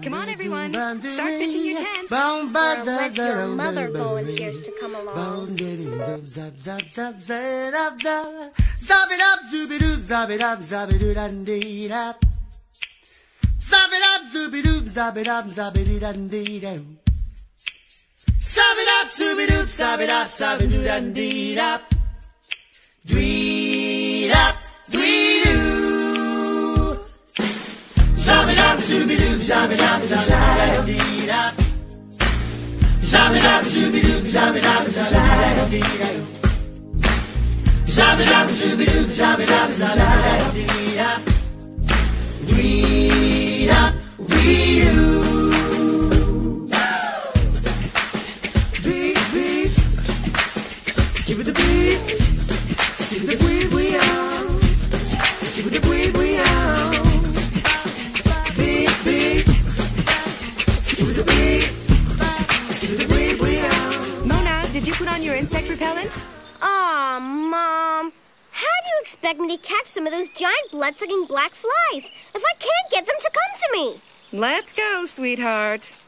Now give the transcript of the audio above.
Come on, everyone. Start pitching your tent. Unless your mother volunteers to come along. Mona, did you put on your insect repellent? Aw, Mom. How do you expect me to catch some of those giant blood-sucking black flies if I can't get them to come to me? Let's go, sweetheart.